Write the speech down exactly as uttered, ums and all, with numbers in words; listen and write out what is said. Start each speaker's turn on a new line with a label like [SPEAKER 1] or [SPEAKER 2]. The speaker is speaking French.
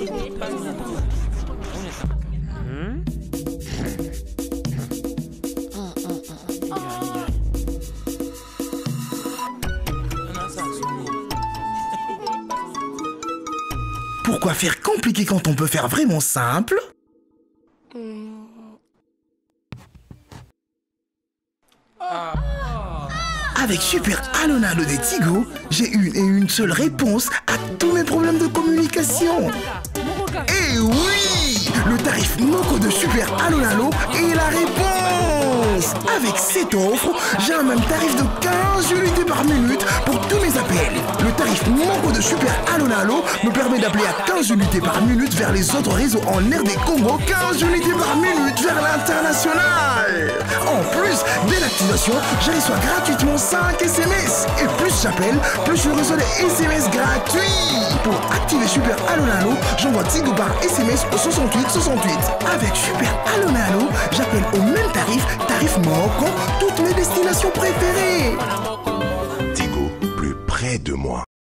[SPEAKER 1] Pourquoi faire compliqué quand on peut faire vraiment simple? Avec Super Alonalo de Tigo, j'ai une et une seule réponse à tous mes problèmes de communication. Et oui, le tarif Moco de Super Alonalo est la réponse. Avec cette offre, j'ai un même tarif de quinze unités par minute pour tous mes appels. Le tarif Moco de Super Alonalo me permet d'appeler à quinze unités par minute vers les autres réseaux en R D Congo, quinze unités par minute vers l'international. En plus, dès l'activation, je reçois gratuitement cinq S M S. Et plus j'appelle, plus je reçois des S M S gratuits. Pour activer Super Alonalo, j'envoie Tigo par S M S au soixante-huit soixante-huit. Avec Super Alonalo, j'appelle au même tarif, tarif Moco, toutes mes destinations préférées.
[SPEAKER 2] Tigo, plus près de moi.